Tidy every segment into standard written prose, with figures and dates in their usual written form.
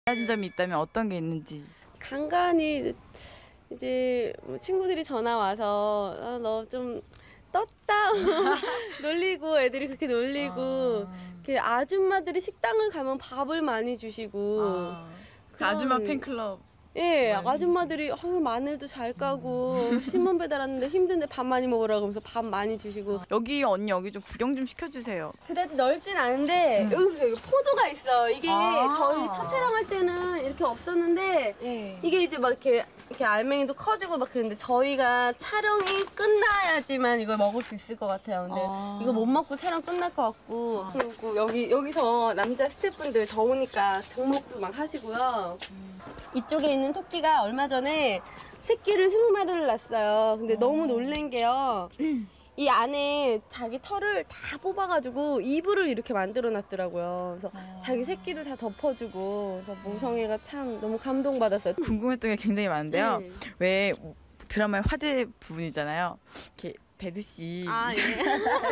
달라진 점이 있다면 어떤 게 있는지. 간간히 이제 뭐 친구들이 전화 와서 너 좀 떴다 놀리고 애들이 그렇게 놀리고 이렇게 아줌마들이 식당을 가면 밥을 많이 주시고 아줌마 팬클럽. 예, 아줌마들이 마늘도 잘 까고 신문 배달하는데 힘든데 밥 많이 먹으라고 하면서 밥 많이 주시고. 여기 언니 여기 좀 구경 좀 시켜주세요. 그다지 넓진 않은데 여기 보세요. 여기 포도가 있어. 이게 저희 첫 촬영할 때는 이렇게 없었는데 이게 이제 막 이렇게 알맹이도 커지고 막 그랬는데 저희가 촬영이 끝나야지만 이걸 먹을 수 있을 것 같아요. 근데 이거 못 먹고 촬영 끝날 것 같고. 그리고 여기서 남자 스태프분들 더우니까 등목도 막 하시고요. 이쪽에 있는 토끼가 얼마 전에 새끼를 20마리를 낳았어요. 근데 너무 놀란 게요. 이 안에 자기 털을 다 뽑아가지고 이불을 이렇게 만들어 놨더라고요. 그래서 자기 새끼도 다 덮어주고. 그래서 모성애가 참 너무 감동받았어요. 궁금했던 게 굉장히 많은데요. 왜 드라마의 화제 부분이잖아요. 이렇게 배드씨. 예.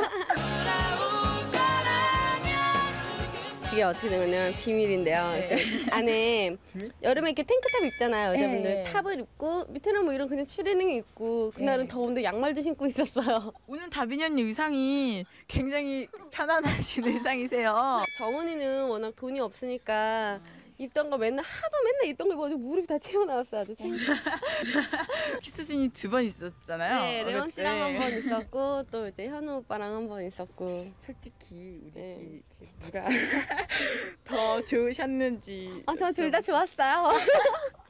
그게 어떻게 되냐면 비밀인데요. 안에 여름에 이렇게 탱크탑 입잖아요. 여자분들 탑을 입고 밑에는 뭐 이런 그냥 추리닝 입고 그날은 더운데 양말도 신고 있었어요. 오늘 다빈이 언니 의상이 굉장히 편안하신 의상이세요. 정은이는 워낙 돈이 없으니까 입던 거 맨날 입던 거 입어가지고 무릎이 다 튀어나왔어. 아주 키스신이 2번 있었잖아요. 네, 레온 씨랑 한 번 있었고 또 이제 현우 오빠랑 한 번 있었고. 솔직히 우리 누가 더 좋으셨는지. 저 둘 다 좋았어요.